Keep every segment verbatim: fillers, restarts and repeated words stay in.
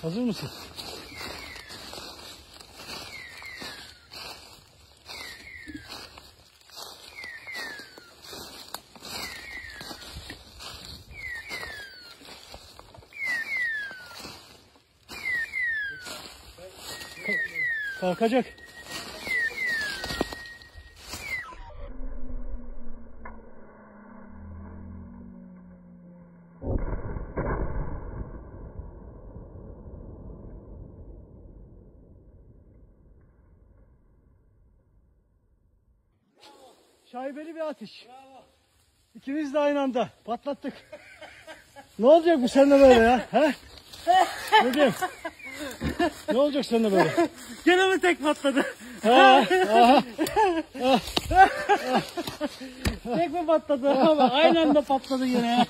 Hazır mısın? Kalkacak. Şaibeli bir atış. Bravo. İkimiz de aynı anda patlattık. Ne olacak bu seninle böyle ya? He? Ne diyeyim? Ne olacak seninle böyle? Gene mi tek patladı? Ha, aha, ah, Tek mi patladı? Ama aynı anda patladı yine.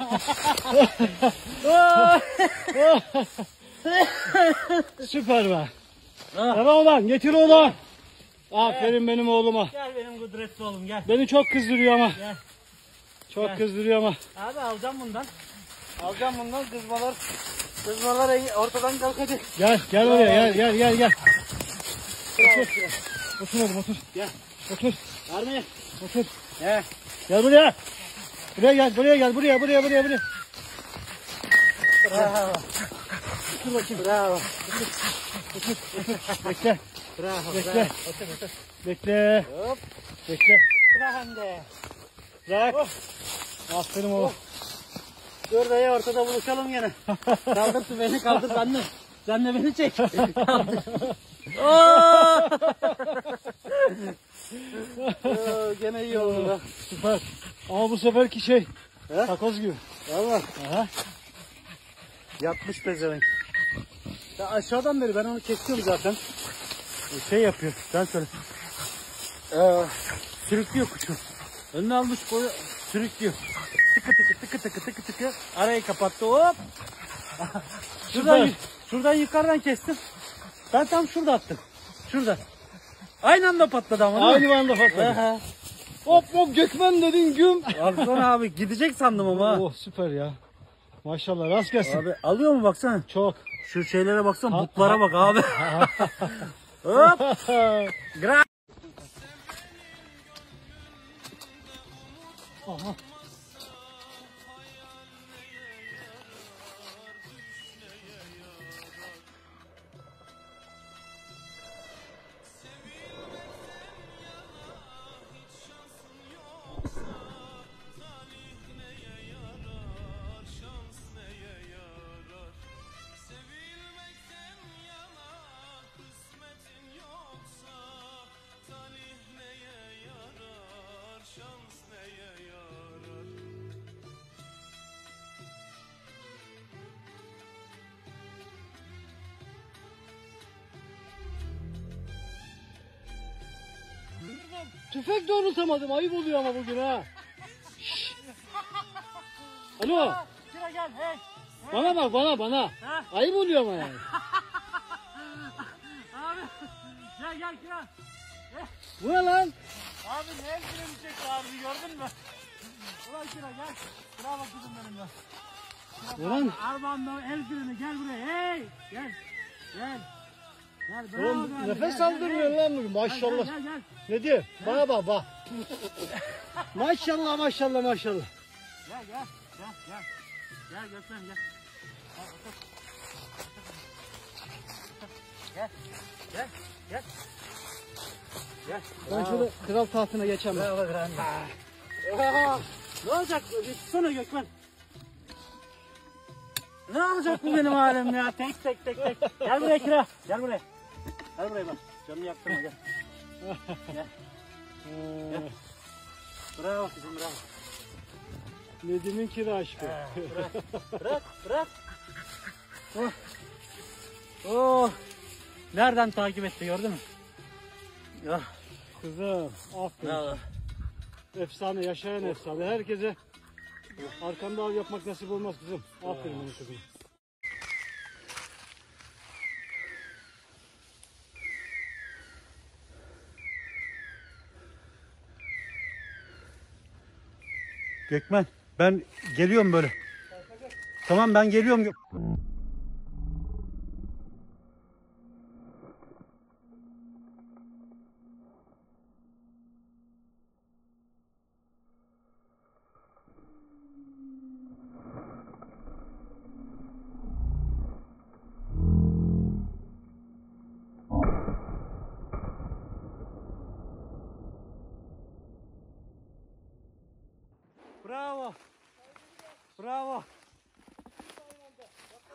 Süper be. Devam lan, getir oğlum. Aferin benim oğluma. Gel benim kudretli oğlum gel. Beni çok kızdırıyor ama. Gel. Çok Gel. kızdırıyor ama. Abi alacağım bundan. Alacağım bundan kızmalar. Kızmalar ortadan kalkacak. Gel, gel oraya, gel, gel, gel, gel. Otur. Otur oğlum, otur. Gel. Otur. Var mı? Otur. Gel. Gel buraya. Buraya gel, buraya gel, buraya, buraya, buraya, buraya. Bravo. Otur bakayım. Bravo. Otur, otur, otur. Bekle. Bravo. Bekle. Bravo. Otur otur. Bekle. Hop. Bekle. Bravo de. Bırak. Oh. Aferin oğlum. Dur dayı ortada buluşalım yine. Kaldır beni kaldır sen de. Sen de beni çek. Kaldır. Oo! Oo, gene iyi oldu da. Süper. Ama bu seferki şey. He? Takoz gibi. Valla. Aha. Yatmış pezevenk. Ya aşağıdan beri ben onu çekiyorum zaten. Şey yapıyor. Sen söyle. Ee, sürüklüyor kuşu. Önüne almış boyu sürüklüyor. Tıkı tıkı tıkı tıkı tıkı tıkı. Arayı kapattı hop. Şuradan, şuradan yukarıdan kestim. Ben tam şurada attım. Şurada. Aynı anda patladı ama. Aynı anda patladı. Hop hop Gökmen dedin güm. Alsana abi gidecek sandım ama. Oh süper ya. Maşallah rast gelsin. Abi alıyor mu baksana. Çok. Şu şeylere baksana, Ha, butlara ha. bak abi. Hop. Gra Aha. Tüfek doğrultamadım. Ayıp oluyor ama bugün ha. Şşş. Alo. Kira gel hey. Bana bak bana bana. Ha? Ayıp oluyor ama yani. Abi gel gel Kira. Bu ne lan? Abi ne el freni çekti abi gördün mü? Ulan Kira gel. Kira bak kızım benim ya. Ulan. Armağan'da el freni gel buraya hey. Gel. Gel. Gel bravo. Oğlum abi, nefes gel, aldırmıyor gel, lan bugün. Maşallah. Gel gel gel. Ne diyor? Bana bak bak. Maşallah maşallah maşallah. Gel gel. Gel gel. Gel Gökmen gel. Gel otur. Gel. Gel. Gel. Gel. Ben şöyle kral tahtına geçemem. Bravo Grande. Aa, ne olacak bu? Bir tutsana Gökmen. Ne olacak bu benim halim ya? Tek tek tek tek. Gel buraya Kira. Gel buraya. Gel buraya bak. Canını yaktırma gel. Gel. Gel. Bravo kızım bravo. Nedim'in kira aşkı. Bırak. Bırak. Bırak. Oh. Oh. Nereden takip etti gördün mü? Ya. Kızım aferin. Bravo. Efsane, yaşayan efsane. Herkese arkanda av yapmak nasip olmaz kızım. Aferin benim kızım. Gökmen ben geliyorum böyle. Tamam ben geliyorum.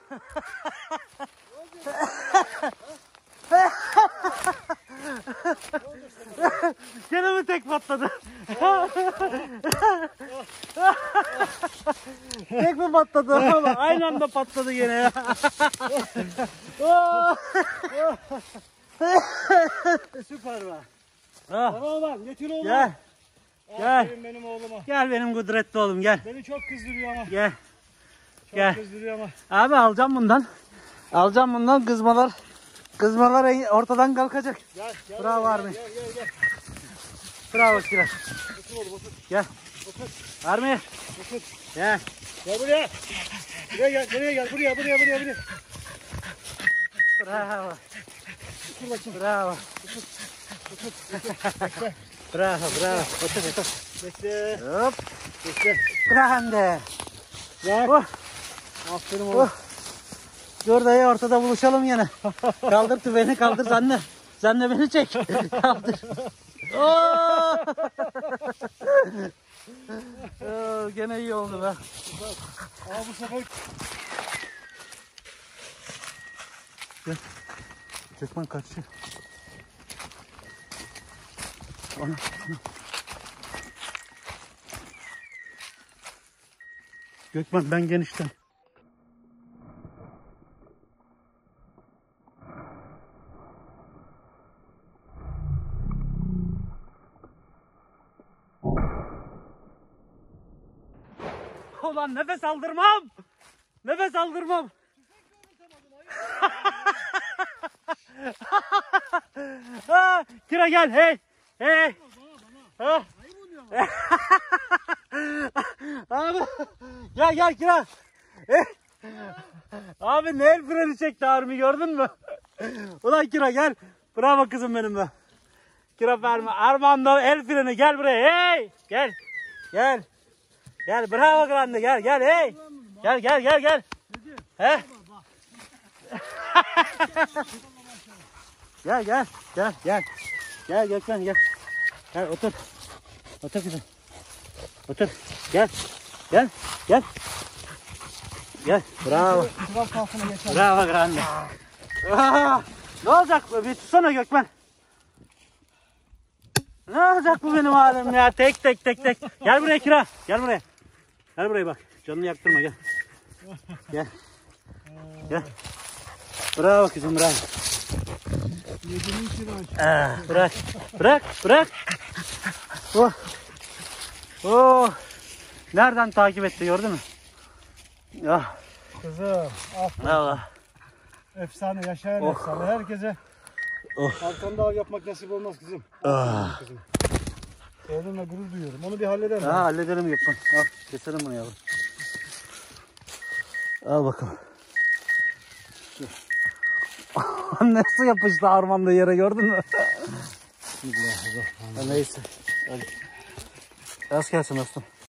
Gene mi tek patladı? Tek mi patladı? Aynı anda patladı gene ya. Süper be. Ah, Tamam lan getir oğlum. gel. Gel. Aferin benim oğluma. Gel benim kudretli oğlum gel. Beni çok kızdırıyor ama. Gel. Çok Gel. kızdırıyor ama. Abi alacağım bundan. Alacağım bundan kızmalar. Kızmalar en- ortadan kalkacak. Gel gel. Bravo gel, Armi. Gel gel gel. Bravo Kiraz. Otur oğlum otur. Gel. Otur. Armi. Otur. Gel. Gel buraya. Buraya gel. Nereye gel? Buraya buraya buraya buraya. Bravo. Otur bakayım. Bravo. Bekle. Bravo bravo. Otur otur. Bekle. Hop. Bekle. Grande. Bak. Oh. Aferin Oh. oğlum. Dur dayı ortada buluşalım yine. Kaldır tüfeğini kaldır sen de. Sen de beni çek. Kaldır. Oo! Oo, gene iyi oldu be. Aa bu sefer Gökmen kaçıyor. Ana, ana. Gökmen ben genişten. Ulan nefes aldırmam. Nefes aldırmam. Ha, Kira gel hey. Hey. Ha. Abi gel gel Kira. Eh. Abi ne el freni çekti Armi gördün mü? Ulan Kira gel. Bravo kızım benim be. Kira verme. Armağan'da el freni gel buraya. Hey. Gel. Gel. Gel bravo Grande gel gel hey. Gel gel gel gel. He? Gel gel gel gel. Gel Gökmen gel. Gel otur. Otur kızım. Otur. Gel. Gel. Gel. Gel. Bravo. sınav kalkına geçer. Bravo Grande. Aa, ne olacak bu? Bir tutsana Gökmen. Ne olacak bu benim halim ya? Tek tek tek tek. Gel buraya Kira. Gel buraya. Gel buraya bak. Canını yaktırma gel. Gel. Gel. Bravo kızım bravo. Yediğin için aç. Ah, bırak. Bırak. Bırak. Oh. Oh. Nereden takip etti gördün mü? Ah. Kızım. Aferin. Allah. Efsane yaşayan Oh. efsane. Herkese Oh. arkanda av yapmak nasip olmaz kızım. Ah. Kızım. Oğlumla gurur duyuyorum. Onu bir halledelim. Ha, hallederim Gökmen. Al keselim bunu yavrum. Al bakalım. Nasıl yapıştı harmanda yere gördün mü? Neyse. Hadi. Rast gelsin dostum.